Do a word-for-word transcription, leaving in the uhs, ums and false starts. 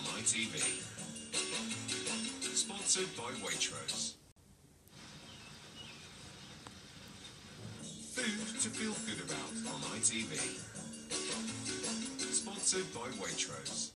on I T V. Sponsored by Waitrose. Food to feel good about on I T V. Sponsored by Waitrose.